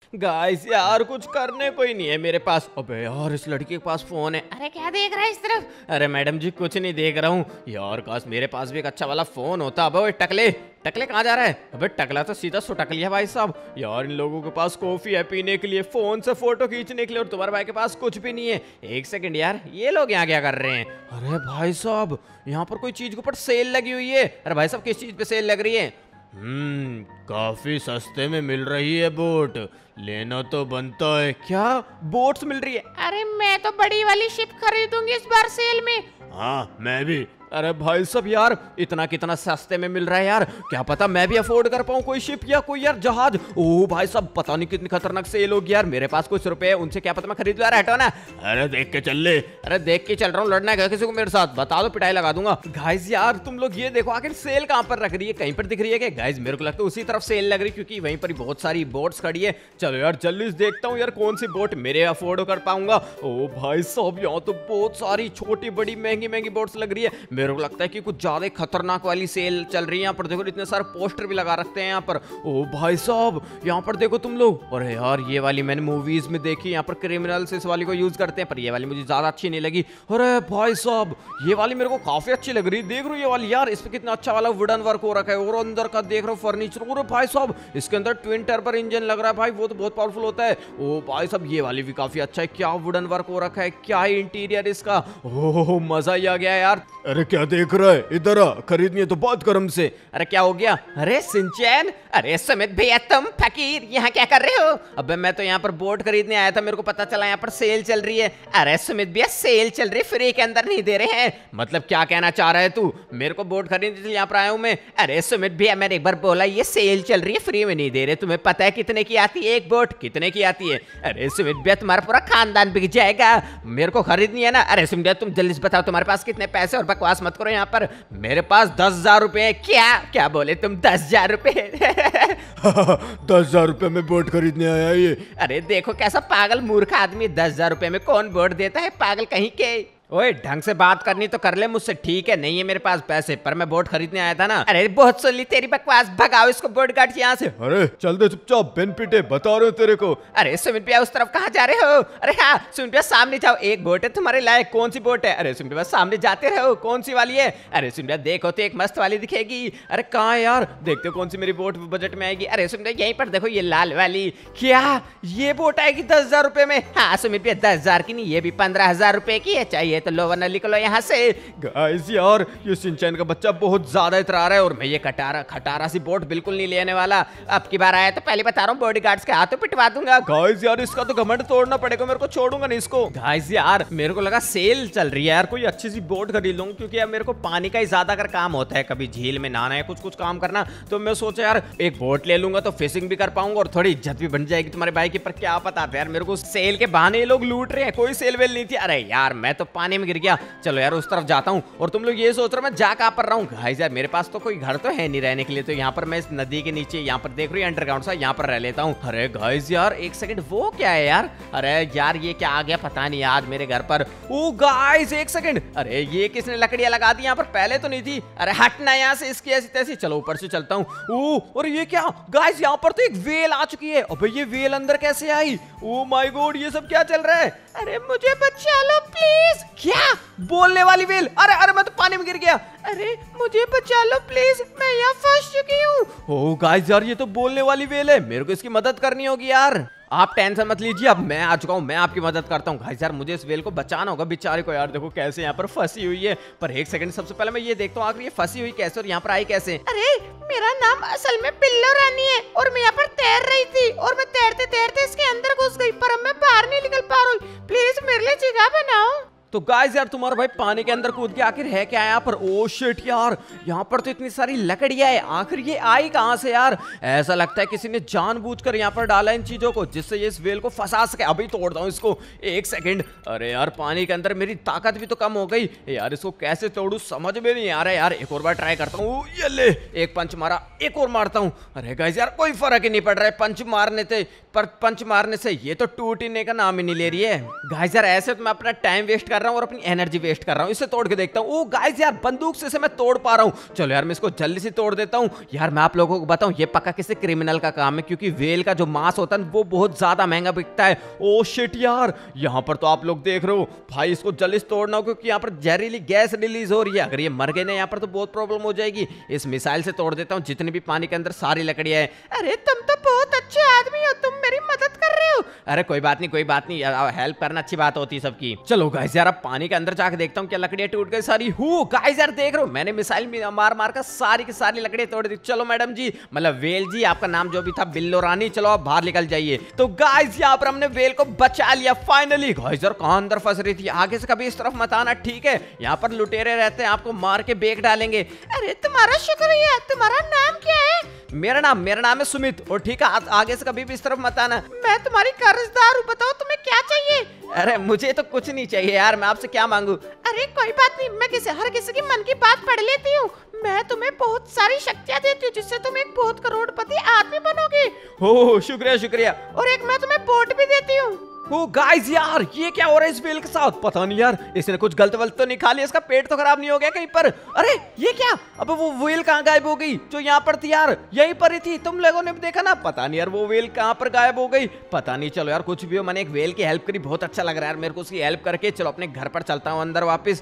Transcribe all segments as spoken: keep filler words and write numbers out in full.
Guys यार कुछ करने को ही नहीं है मेरे पास। अबे यार इस लड़की के पास फोन है। अरे क्या देख रहा है इस तरफ? अरे मैडम जी कुछ नहीं देख रहा हूँ यार, काश मेरे पास भी एक अच्छा वाला फोन होता। अबे ओए टकले टकले कहाँ जा रहा है? अबे टकला तो सीधा सुटक लिया भाई साहब। यार इन लोगों के पास कॉफी है पीने के लिए, फोन से फोटो खींचने के लिए, और तुम्हारे भाई के पास कुछ भी नहीं है। एक सेकंड यार, ये लोग यहाँ क्या कर रहे हैं? अरे भाई साहब यहाँ पर कोई चीज के ऊपर सेल लगी हुई है। अरे भाई साहब किस चीज पे सेल लग रही है? हम्म काफी सस्ते में मिल रही है बोट, लेना तो बनता है। क्या बोट्स मिल रही है? अरे मैं तो बड़ी वाली शिप खरीदूंगी इस बार सेल में। हाँ मैं भी। अरे भाई सब यार इतना कितना सस्ते में मिल रहा है यार, क्या पता मैं भी अफोर्ड कर पाऊँ कोई शिप या कोई यार जहाज। ओ भाई सब पता नहीं कितनी खतरनाक सेल होगी यार। मेरे पास कुछ रुपए है, उनसे क्या पता मैं खरीद लूं। हटो ना। अरे देख के चल ले। अरे देख के चल रहा हूँ, लड़ना है किसी को मेरे साथ बता दो पिटाई लगा दूंगा। गाइस यार तुम लोग ये देखो आखिर सेल कहाँ पर रख रही है, कहीं पर दिख रही है क्या? गाइस मेरे को लगता है उसी तरफ सेल लग रही है क्योंकि वहीं पर बहुत सारी बोट्स खड़ी है। चलो यार जल्दी से देखता हूँ यार कौन सी बोट मेरे अफोर्ड कर पाऊंगा। ओ भाई साहब यहाँ तो बहुत सारी छोटी बड़ी महंगी महंगी बोट्स लग रही है। मेरे को लगता है कि कुछ ज्यादा खतरनाक वाली सेल चल रही है। यहाँ पर देखो इतने सारे पोस्टर भी लगा रखते हैं यहाँ पर। ओ भाई साहब यहाँ पर देखो तुम लोग। अरे यार ये वाली मैंने मूवीज में देखी, यहाँ पर क्रिमिनल्स इस वाली को यूज करते हैं, पर ये वाली मुझे ज्यादा अच्छी नहीं लगी। अरे भाई साहब ये वाली मेरे को काफी अच्छी लग रही है। देख रहे हो ये वाली यार, इस पे कितना अच्छा वाला वुडन वर्क हो रखा है, और अंदर का देख रहे हो फर्नीचर। और भाई साहब इसके अंदर ट्विन टर्बो इंजन लग रहा है भाई, वो तो बहुत पावरफुल होता है। ओ भाई साहब ये वाली भी काफी अच्छा है। क्या वुडन वर्क हो रखा है, क्या इंटीरियर इसका। ओह मजा ही आ गया यार। अरे क्या देख रहा है, इधर आ, खरीदनी है तो बात कर हमसे। अरे क्या हो गया? अरे सिंचैन, अरे सुमित भैया तुम फकीर यहाँ क्या कर रहे हो? अबे मैं तो यहाँ पर बोट खरीदने आया था, मेरे को पता चला यहाँ पर सेल चल रही है। अरे सुमित भैया सेल चल रही है, फ्री के अंदर नहीं दे रहे हैं। मतलब क्या कहना चाह रहा है तू? मेरे को बोट खरीदने के लिए यहाँ पर आया हूँ मैं। अरे सुमित भैया मैंने एक बार बोला ये सेल चल रही है, फ्री में नहीं दे रहे। तुम्हें पता है कितने की आती है एक बोट? कितने की आती है? अरे सुमित भैया तुम्हारा पूरा खानदान बिक जाएगा, मेरे को खरीदनी है ना। अरे सुमित भैया तुम जल्दी से बताओ तुम्हारे पास कितने पैसे, और बकवास मत करो यहाँ पर। मेरे पास दस हजार रुपए। क्या क्या बोले तुम? दस हजार रुपए? दस हजार रुपए में बोट खरीदने आया ये। अरे देखो कैसा पागल मूर्ख आदमी, दस हजार रुपए में कौन बोट देता है पागल कहीं के। ओए ढंग से बात करनी तो कर ले मुझसे, ठीक है? नहीं है मेरे पास पैसे, पर मैं बोट खरीदने आया था ना। अरे बहुत सुन ली तेरी बकवास, भगाओ इसको बोट गार्ड यहाँ से। अरे चल दे चुपचाप, बिन पिटे बता रहे हो तेरे को। अरे सुमित भैया उस तरफ कहाँ जा रहे हो? अरे हाँ सुमित भैया सामने जाओ, एक बोट है तुम्हारे लायक। कौन सी बोट है? अरे सुमित भैया सामने जाते रहो, कौन सी वाली है? अरे सुमित भैया देखो तो एक मस्त वाली दिखेगी। अरे कहाँ है यार, देखते हो कौन सी मेरी बोट बजट में आएगी। अरे सुमित भैया यहीं पर देखो ये लाल वाली। क्या ये बोट आएगी दस हजार रुपए में? हाँ सुमित भैया दस हजार की नहीं, ये भी पंद्रह हजार रुपए की है। चाहिए तो लो वरना निकलो यहाँ से। गाइस यार ये सिंचैन का बच्चा बहुत ज्यादा इतरा रहा है, और मैं ये कटारा खटारा सी बोट बिल्कुल नहीं लेने वाला। अब की बार आया तो पहले बता रहा हूँ बॉडीगार्ड्स के हाथों पिटवा दूंगा। गाइस यार इसका तो घमंड तोड़ना पड़ेगा, मेरे को छोड़ूंगा नहीं इसको। गाइस यार मेरे को लगा सेल चल रही है यार, कोई अच्छी सी बोट खरीद लूं, क्योंकि यार मेरे को पानी का ही ज्यादा अगर काम होता है, कभी झील में नहाना है कुछ कुछ काम करना, तो मैं सोचा यार एक बोट ले लूंगा तो फिशिंग भी कर पाऊंगा और थोड़ी इज्जत भी बन जाएगी तुम्हारे भाई की। पर क्या पता था यार मेरे को सेल के बहाने ये लोग लूट रहे हैं, कोई सेल वेल नहीं थी। अरे यार मैं तो पानी में गिर गया। चलो यार उस तरफ जाता हूँ, और तुम लोग ये सोच रहे हो मैं जा कहाँ पर रहा हूँ। गाइस यार मेरे पास तो कोई घर तो है नहीं रहने के लिए, तो यहाँ पर मैं इस नदी के नीचे यहाँ पर देख रही हूँ अंडरग्राउंड सा, यहाँ पर रह लेता हूँ। अरे गाइस यार एक सेकंड, वो क्या है यार? अरे यार ये क्या आ गया पता नहीं आज मेरे घर पर। ओ गाइस एक सेकंड, अरे ये किसने लकड़ियां लगा दी यहाँ पर? पहले तो नहीं थी। अरे हटना यहाँ से इसकी ऐसी तैसी। चलो ऊपर से चलता हूँ। ओ और ये क्या गाइस, यहाँ पर तो एक वेल आ चुकी है। अबे ये वेल अंदर कैसे आई? ओ माय गॉड ये सब क्या चल रहा है? अरे मुझे बचा लो प्लीज। क्या बोलने वाली वेल? अरे अरे मैं तो पानी में गिर गया। अरे मुझे बचा लो प्लीज, मैं यहाँ फंस चुकी हूँ। ओ गाइस यार ये तो बोलने वाली वेल है, मेरे को इसकी मदद करनी होगी यार। आप टेंशन मत लीजिए, अब मैं आ चुका हूँ, मैं आपकी मदद करता हूँ। गाइस यार मुझे इस वेल को बचाना होगा बेचारे को। यार देखो कैसे यहाँ पर फंसी हुई है। पर एक सेकंड, सबसे पहले मैं ये देखता हूँ आखिर ये फंसी हुई कैसे और यहाँ पर आई कैसे। अरे मेरा नाम असल में पिल्लो रानी है, और मैं यहाँ पर तैर रही थी, और मैं तैरते तैरते इसके अंदर घुस गई, पर अब मैं बाहर नहीं निकल पा रही। प्लीज मेरे लिए जगह बनाओ। तो गाइस यार तुम्हारा भाई पानी के अंदर कूद के आखिर है क्या यहाँ पर? ओ शिट यार यहाँ पर तो इतनी सारी लकड़ियां है, आखिर ये आई कहाँ से यार? ऐसा लगता है किसी ने जानबूझकर यहाँ पर डाला इन चीजों को, जिससे ये इस वेल को फंसा सके। अभी तोड़ता हूँ इसको, एक सेकंड। अरे यार पानी के अंदर मेरी ताकत भी तो कम हो गई यार, इसको कैसे तोड़ू समझ में नहीं आ रहा है यार। एक और बार ट्राई करता हूँ। ये ले एक पंच मारा, एक और मारता हूँ। अरे गाइस यार कोई फर्क ही नहीं पड़ रहा है पंच मारने से, पर पंच मारने से ये तो टूटने का नाम ही नहीं ले रही है। गाइस यार ऐसे तो मैं अपना टाइम वेस्ट कर रहा हूँ और अपनी एनर्जी वेस्ट कर रहा हूँ। इसे तोड़ के देखता हूँ। ओ गाइस यार बंदूक से, से मैं तोड़ पा रहा हूँ। चलो यार मैं इसको जल्दी से तोड़ देता हूँ। यार मैं आप लोगों को बताऊँ ये पक्का किसी क्रिमिनल का काम है, क्योंकि वेल का जो मांस होता है वो बहुत ज्यादा महंगा बिकता है। ओ शिट यार, यहाँ पर तो आप लोग देख रहे हो भाई, इसको जल्दी से तोड़ना हो क्योंकि यहाँ पर जहरीली गैस रिलीज हो रही है। अगर ये मर गए ना यहाँ पर तो बहुत प्रॉब्लम हो जाएगी। इस मिसाइल से तोड़ देता हूँ जितनी भी पानी के अंदर सारी लकड़ियां है। अरे तुम तो बहुत अच्छे आदमी हो, तुम मेरी मदद कर रहे हो। अरे कोई बात नहीं कोई बात नहीं, हेल्प करना अच्छी बात होती है सबकी। चलो गाइस यार अब पानी के अंदर जाके देखता हूँ क्या लकड़ियां टूट गई सारी। हूँ गाइस यार देख रहे हो मैंने मिसाइल मार मार कर सारी की सारी लकड़ियां तोड़ दी। चलो मैडम जी, मतलब वेल जी, आपका नाम जो भी था बिल्लो रानी, चलो आप बाहर निकल जाइए। तो गाइस यहाँ पर हमने वेल को बचा लिया फाइनली। गाइस यार कहाँ अंदर फंस रही थी, आगे से कभी इस तरफ मत आना ठीक है, यहाँ पर लुटेरे रहते हैं, आपको मार के बेक डालेंगे। अरे तुम्हारा शुक्रिया, तुम्हारा नाम क्या है? मेरा नाम मेरा नाम है सुमित, और ठीक है आगे से कभी भी इस तरफ मत आना। मैं तुम्हारी कर्जदार हूँ, बताओ तुम्हें क्या चाहिए? अरे मुझे तो कुछ नहीं चाहिए यार, मैं आपसे क्या मांगू? अरे कोई बात नहीं, मैं किसी हर किसी की मन की बात पढ़ लेती हूँ। मैं तुम्हें बहुत सारी शक्तियाँ देती हूँ जिससे तुम एक बहुत करोड़पति आदमी बनोगे। हो शुक्रिया शुक्रिया। और एक मैं तुम्हें बोट भी देती हूँ। ओ गाइस यार ये क्या हो रहा है इस वेल के साथ? पता नहीं यार, इसने कुछ गलत वलत तो नहीं खा लिया, इसका पेट तो खराब नहीं हो गया कहीं पर? अरे ये क्या, अब वो वेल कहाँ गायब हो गई जो यहाँ पर थी यार? यहीं पर ही थी, तुम लोगों ने भी देखा ना? पता नहीं यार वो वेल कहाँ पर गायब हो गई, पता नहीं। चलो यार कुछ भी हो, मैंने एक वेल की हेल्प करी, बहुत अच्छा लग रहा है यार मेरे को उसकी हेल्प करके। चलो अपने घर पर चलता हूँ अंदर वापिस।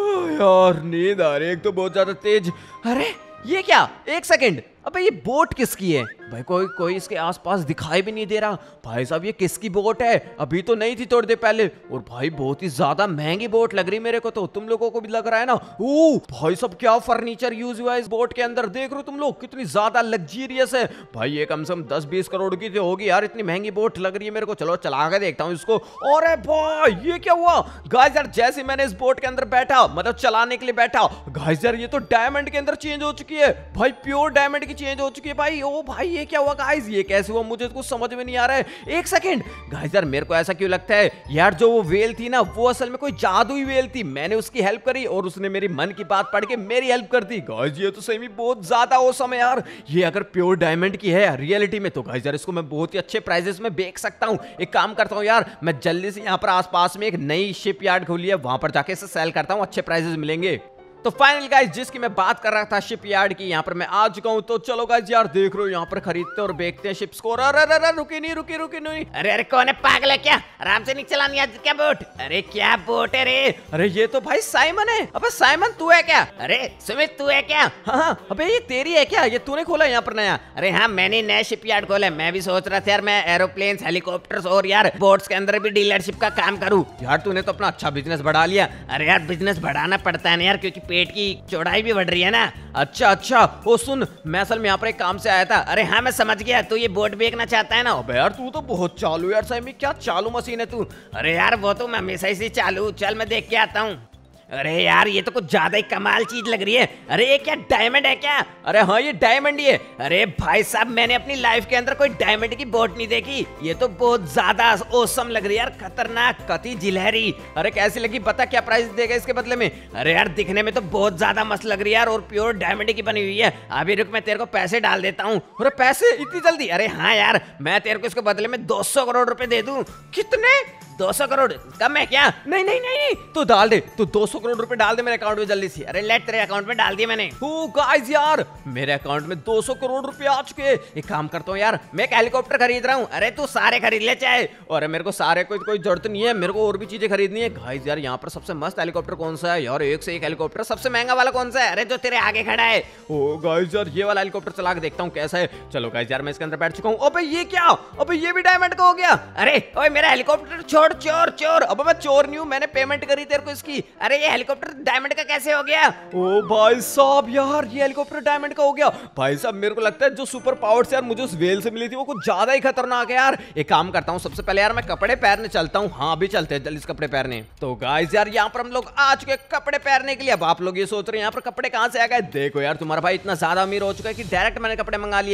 यार नींद आ रही है एक तो बहुत ज्यादा तेज। अरे ये क्या, एक सेकेंड, अबे ये बोट किसकी है भाई? कोई कोई इसके आसपास दिखाई भी नहीं दे रहा। भाई साहब ये किसकी बोट है? अभी तो नहीं थी थोड़ी देर पहले, और भाई बहुत ही ज्यादा महंगी बोट लग रही मेरे को तो, तुम लोगों को भी लग रहा है ना? ओ भाई साहब क्या फर्नीचर यूज हुआ है इस बोट के अंदर, देख रहे हो तुम लोग कितनी ज्यादा लग्जरियस है भाई। ये कम से कम दस बीस करोड़ की तो होगी यार, इतनी महंगी बोट लग रही है मेरे को। चलो चला के देखता हूँ इसको। अरे भाई ये क्या हुआ गाइस यार, जैसे मैंने इस बोट के अंदर बैठा, मतलब चलाने के लिए बैठा, गाइस यार ये तो डायमंड के अंदर चेंज हो चुकी है भाई, प्योर डायमंड की चेंज हो चुकी है भाई। ओ भाई ये क्या हुआ गाइस, ये कैसे हुआ मुझे कुछ समझ में नहीं आ रहा है। एक सेकंड गाइस यार मेरे को ऐसा क्यों लगता है यार, जो वो वेल थी ना वो असल में कोई जादुई वेल थी, मैंने उसकी हेल्प करी और उसने मेरी मन की बात पढ़ के मेरी हेल्प कर दी। गाइस ये तो सही में बहुत ज्यादा औसम है यार, ये अगर प्योर डायमंड की है रियलिटी में तो गाइस यार इसको मैं बहुत ही अच्छे प्राइजेस में बेच सकता हूँ। एक काम करता हूँ यार, मैं जल्दी से यहाँ पर आसपास में एक नई शिप यार्ड खोली है, वहां पर जाके इसे सेल करता हूँ, अच्छे प्राइजेस मिलेंगे। तो फाइनल गाइस जिसकी मैं बात कर रहा था शिप यार्ड की, यहाँ पर मैं आ चुका हूँ। तो चलो गाइस यार देख रहे हो यहाँ पर खरीदते और बेचते हैं शिप्स को। अरे अरे अरे रुकी नहीं रुकी रुकी नहीं। अरे अरे कौन है, पागल है क्या? आराम से नहीं चलानी आज क्या बोट? अरे क्या बोट है रे? अरे ये तो भाई साइमन है। अबे साइमन तू है क्या? अरे सुमित तू है क्या? हाँ हाँ अबे ये तेरी है क्या? ये तूने खोला यहाँ पर नया? अरे हाँ मैंने नया शिप यार्ड खोला है। मैं भी सोच रहा था यार मैं एरोप्लेन, हेलीकॉप्टर्स और यार बोट्स के अंदर भी डीलरशिप का काम करूँ। यार तूने तो अपना अच्छा बिजनेस बढ़ा लिया। अरे यार बिजनेस बढ़ाना पड़ता है ना यार, क्योंकि पेट की चौड़ाई भी बढ़ रही है ना। अच्छा अच्छा ओ सुन, मैं असल में यहाँ पर एक काम से आया था। अरे हाँ मैं समझ गया, तू ये बोट बेचना चाहता है ना? अबे यार तू तो बहुत चालू यार, सही में क्या चालू मशीन है तू। अरे यार वो तो मैं हमेशा ही चालू, चल मैं देख के आता हूँ। अरे यार ये तो कुछ ज्यादा ही कमाल चीज लग रही है। अरे ये क्या डायमंड है क्या? अरे हाँ ये डायमंड ही है। अरे भाई साहब मैंने अपनी लाइफ के अंदर कोई डायमंड की बोट नहीं देखी, ये तो बहुत ज्यादा ओसम लग रही है यार, खतरनाक, कति जिलहरी। अरे कैसी लगी बता, क्या प्राइस देगा इसके बदले में? अरे यार दिखने में तो बहुत ज्यादा मस्त लग रही है यार, और प्योर डायमंड की बनी हुई है। अभी रुक मैं तेरे को पैसे डाल देता हूँ। अरे पैसे इतनी जल्दी? अरे हाँ यार मैं तेरे को इसके बदले में दो सौ करोड़ रुपए दे दूं। कितने? दो सौ करोड़ कम है क्या? नहीं नहीं नहीं नहीं तू डाल दे, तू दो सौ करोड़ रुपए डाल दे मेरे अकाउंट में जल्दी से। अरे लेट तेरे अकाउंट में डाल दिया मैंने। ओ गाइस यार मेरे अकाउंट में दो सौ करोड़ रुपए आ चुके हैं। एक काम करता हूँ यार, मैं एक हेलीकॉप्टर खरीद रहा हूँ। अरे तू सारे खरीद ले चाहे। और मेरे को सारे कोई कोई जरूरत नहीं है, मेरे को और भी चीजें खरीदनी है। गाइस यार यहाँ पर सबसे मस्त हेलीकॉप्टर कौन सा है यार? एक से एक हेलीकॉप्टर। सबसे महंगा वाला कौन सा है? अरे जो तेरे आगे खड़ा है। ओ गाइस यार ये वाला हेलीकॉप्टर चला के देखता हूँ कैसा है। चलो गाइस यार मैं इसके अंदर बैठ चुका हूँ। अबे ये क्या, अबे ये भी डायमंड का हो गया? अरे ओए मेरा हेलीकॉप्टर छोड़, चोर चोर। अब मैं चोर नहीं हूँ, मैंने पेमेंट करी तेरे को इसकी। अरे ये हेलीकॉप्टर डायमंड का कैसे हो गया? ओ भाई साहब यार ये हेलीकॉप्टर डायमंड का हो गया। भाई साहब मेरे को लगता है जो सुपर पावर्स यार मुझे उस वेल से मिली थी वो कुछ ज्यादा ही खतरनाक है यार। एक काम करता हूँ सबसे पहले यार मैं कपड़े पहनने चलता हूँ। हाँ अभी चलते हैं जल्दी कपड़े पहनने। तो गाइस यार यहाँ पर हम लोग आ चुके हैं कपड़े पहनने के लिए। अब आप लोग ये सोच रहे हैं यहाँ पर कपड़े कहाँ से आ गए? देखो यार तुम्हारा भाई इतना ज्यादा अमीर हो चुका है कि डायरेक्ट मैंने कपड़े मंगा लिए।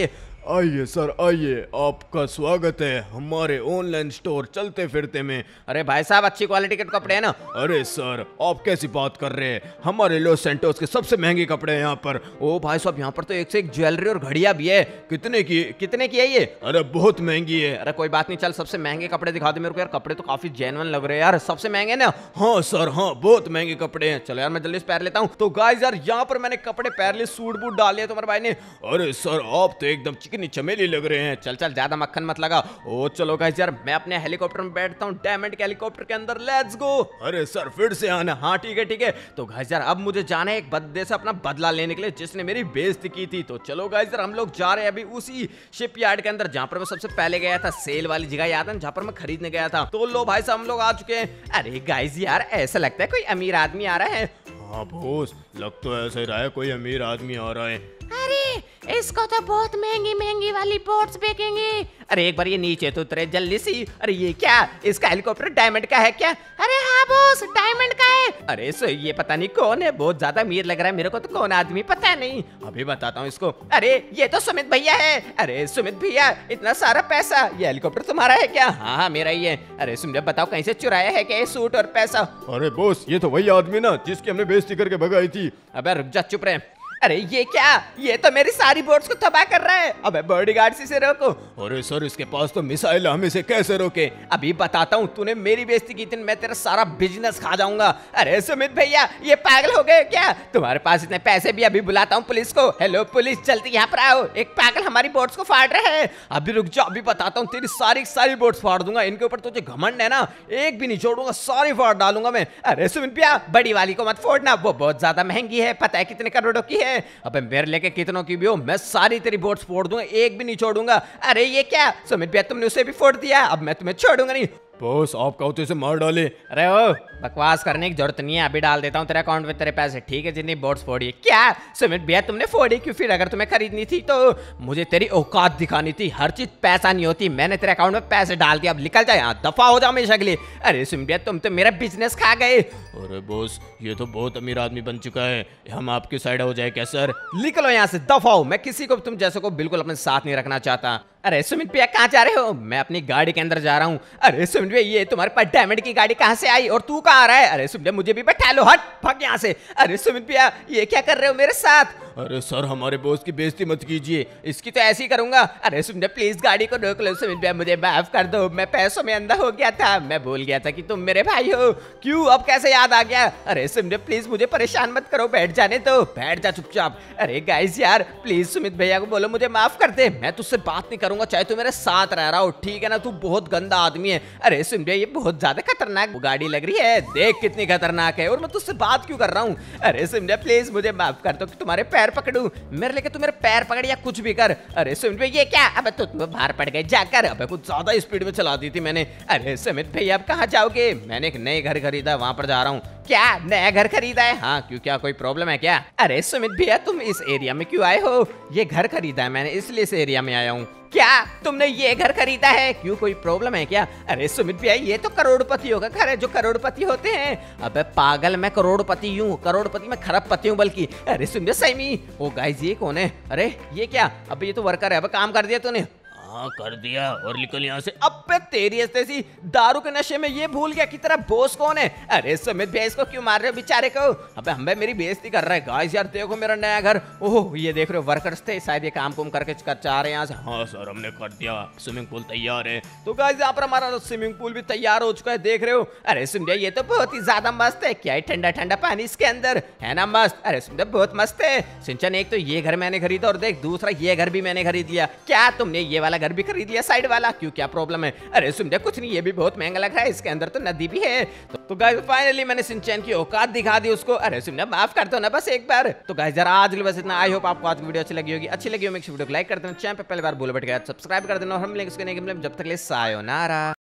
आइए सर आइए, आपका स्वागत है हमारे ऑनलाइन स्टोर चलते फिरते में। अरे भाई साहब अच्छी क्वालिटी के कपड़े हैं ना? अरे सर आप कैसी बात कर रहे हैं, हमारे लॉस सैंटोस के सबसे महंगे कपड़े हैं यहाँ पर। ओ भाई साहब यहाँ पर तो एक से एक ज्वेलरी और घड़ियां भी है। कितने की? कितने की है ये? अरे बहुत महंगी है। अरे कोई बात नहीं, चल सबसे महंगे कपड़े दिखा दे मेरे को यार, कपड़े तो काफी जेन्युइन लग रहे हैं यार, सबसे महंगे ना? हाँ सर हाँ, बहुत महंगे कपड़े हैं। चलो यार मैं जल्दी से पैर लेता हूँ। तो गाइस यार यहाँ पर मैंने कपड़े पैर लिए, सूट बूट डाल लिया तुम्हारे भाई ने। अरे सर आप तो एकदम चिकनी चमेली लग रहे हैं। चल चल ज्यादा मक्खन मत लगा। ओ चलो गाइस यार मैं अपने हेलीकॉप्टर में बैठता हूँ, डायमंड के हेलीकॉप्टर के अंदर, लेट्स गो। अरे सर फिर से आना। हाँ ठीक है ठीक है। तो गाइस यार अब मुझे जाना है एक बंदे से अपना बदला लेने के लिए जिसने मेरी बेइज्जती की थी। तो चलो गाइस यार हम लोग जा रहे हैं अभी उसी शिपयार्ड के अंदर जहां पर मैं सबसे पहले गया था, सेल वाली जगह याद है जहां पर मैं खरीदने गया था। तो लो भाई साहब हम लोग आ चुके हैं। अरे गाइस यार ऐसा लगता है कोई अमीर आदमी आ रहा है। हाँ बॉस, लग तो ऐसे रहा है कोई अमीर आदमी आ रहा है। अरे इसको तो बहुत महंगी महंगी वाली बोट्स बेचेंगे। अरे एक बार ये नीचे तो उतरे जल्दी सी। अरे ये क्या, इसका हेलीकॉप्टर डायमंड का है क्या? अरे हाँ बॉस डायमंड का है। अरे सो ये पता नहीं कौन है, बहुत ज्यादा अमीर लग रहा है मेरे को तो, कौन आदमी पता नहीं, अभी बताता हूँ इसको। अरे ये तो सुमित भैया है। अरे सुमित भैया इतना सारा पैसा, ये हेलीकॉप्टर तुम्हारा है क्या? हाँ हाँ मेरा ही है। अरे सुमित बताओ कहीं से चुराया है क्या ये सूट और पैसा? अरे बॉस ये तो वही आदमी ना जिसकी हमने बेइज्जती करके भगाई थी। अबे रुक जा, चुप रहे। अरे ये क्या, ये तो मेरी सारी बोट्स को तबाह कर रहा है। अबे बॉडीगार्ड से इसे रोको। अरे सर इसके पास तो मिसाइल है, हम इसे कैसे रोके? अभी बताता हूँ, तूने मेरी बेइज्जती की थी, मैं तेरा सारा बिजनेस खा जाऊंगा। अरे सुमित भैया ये पागल हो गए क्या? तुम्हारे पास इतने पैसे भी, अभी बुलाता हूँ पुलिस को। हेलो पुलिस जल्दी यहाँ पर आओ, एक पागल हमारी बोट्स को फाड़ रहा है। अभी रुक जा, अभी बताता हूँ, तेरी सारी सारी बोट्स फाड़ दूंगा। इनके ऊपर तुझे घमंड है ना, एक भी नहीं छोड़ूंगा, सारी फाड़ डालूंगा मैं। अरे सुमित भैया बड़ी वाली को मत फोड़ना, वो बहुत ज्यादा महंगी है, पता है कितने करोड़ों की है। अबे मेरे लेके कितनों की भी हो, मैं सारी तेरी बोट्स फोड़ दूंगा, एक भी नहीं छोड़ूंगा। अरे ये क्या सुमित भैया, तुमने उसे भी फोड़ दिया, अब मैं तुम्हें छोड़ूंगा नहीं। बॉस आप कहो तो इसे मार डाले। अरे ओ बकवास करने की जरूरत नहीं है, अभी डाल देता हूँ तेरे अकाउंट में तेरे पैसे, ठीक है? जितनी बोट्स फोड़ी। क्या सुमित भैया तुमने फोड़ी क्यों? फिर अगर तुम्हें खरीदनी थी तो मुझे तेरी औकात दिखानी थी, हर चीज पैसा नहीं होती। मैंने तेरे अकाउंट में पैसे डाल दिया, अब निकल जाए यहाँ, दफा हो जाओ हमेशा के लिए। अरे सुमित भैया तुम तो मेरा बिजनेस खा गए। अरे बॉस ये तो बहुत अमीर आदमी बन चुका है, हम आपकी साइड हो जाए क्या सर? निकलो यहाँ से, दफा हो। मैं किसी को तुम जैसे को बिल्कुल अपने साथ नहीं रखना चाहता। अरे सुमित भैया कहाँ जा रहे हो? मैं अपनी गाड़ी के अंदर जा रहा हूँ। अरे सुमित भैया ये तुम्हारे पास डायमंड की गाड़ी कहाँ से आई और तू कहाँ आ रहा है? अरे सुमित भैया मुझे भी बैठा लो, हट भाग यहाँ से। अरे सुमित भैया ये क्या कर रहे हो मेरे साथ? अरे सर हमारे बॉस की बेइज्जती मत कीजिए। इसकी तो ऐसे ही करूंगा। अरे सुमित भैया प्लीज गाड़ी को रोक लो। सुमित भैया मुझे माफ कर दो, मैं पैसों में अंधा हो गया था, मैं भूल गया था कि तुम मेरे भाई हो। क्यों अब कैसे याद आ गया? अरे सुमित भैया प्लीज मुझे परेशान मत करो, बैठ जाने दो, बैठ जा चुपचाप। अरे गाइस यार प्लीज सुमित भैया को बोलो मुझे माफ कर दे, मैं तुझसे बात नहीं करूंगा चाहे तू मेरे साथ रह रहा हो, ठीक है ना? तू बहुत गंदा आदमी है। अरे सुमित भैया ये बहुत ज्यादा खतरनाक गाड़ी लग रही है, देख कितनी खतरनाक है, और मैं तुझसे बात क्यों कर रहा हूँ? अरे सुमित भैया प्लीज मुझे माफ कर दो, तुम्हारे पैर पकड़ू, मेरे लेके तू मेरे पैर पकड़ या कुछ भी कर। अरे सुमित भैया ये क्या, अब तो तुम बाहर पड़ गए जाकर, अब कुछ ज्यादा स्पीड में चला दी थी मैंने। अरे सुमित भैया अब कहाँ जाओगे? मैंने एक नए घर खरीदा, वहां पर जा रहा हूँ। क्या नया घर खरीदा है? हाँ क्यों, क्या कोई प्रॉब्लम है क्या? अरे सुमित भैया तुम इस एरिया में क्यों आए हो? ये घर खरीदा है मैंने, इसलिए इस एरिया में आया हूँ। क्या तुमने ये घर खरीदा है? क्यों कोई प्रॉब्लम है क्या? अरे सुमित भैया ये तो करोड़पतियों का घर है, जो करोड़पति होते हैं। अबे पागल, मैं करोड़पति हूँ, करोड़पति मैं खरबपति हूँ बल्कि। अरे सुन सही में। ओ गाइस ये कौन है? अरे ये क्या, अब ये तो वर्कर है, अब काम कर दिया तूने। हाँ कर दिया, और निकल यहाँ से। अबे तेरी ऐसी दारू के नशे में ये भूल गया कि तेरा बॉस कौन है। अरे सुमित भैया इसको क्यों मार रहे हो बेचारे को? अबे हम मेरी बेइज्जती कर रहा है। गाइस यार देखो मेरा नया घर। ओह ये देख रहे हो वर्कर्स थे, शायद ये काम कुम करके कर चाह रहे हैं यहाँ से। हाँ सर हमने कर दिया, स्विमिंग पूल तैयार है। तो गाइस यहाँ पर हमारा स्विमिंग पूल भी तैयार हो चुका है, देख रहे हो। अरे सुमित भैया ये तो बहुत ही ज्यादा मस्त है, क्या है ठंडा ठंडा पानी इसके अंदर, है ना मस्त? अरे सुमित भैया बहुत मस्त है। सिंचन एक तो ये घर मैंने खरीदा और देख दूसरा ये घर भी मैंने खरीद लिया। क्या तुमने ये वाला घर भी खरीद लिया साइड वाला? क्यों क्या प्रॉब्लम है? अरे सुन कुछ नहीं, ये भी बहुत महंगा लग रहा है, इसके अंदर तो नदी भी है। तो, तो गाइस फाइनली मैंने सिंचैन की औकात दिखा दी उसको। अरे सुन माफ कर दो ना बस एक बार। तो गाइस जरा आज बस इतना। आई होप आपको आज की वीडियो अच्छी लगी होगी, अच्छी लगी हो मेक श्योर वीडियो को लाइक कर देना, चैनल पे पहली बार बोलो बैठ गया सब्सक्राइब कर देना, और हम मिलेंगे उसके नेक्स्ट वीडियो में, जब तक ले सायोनारा।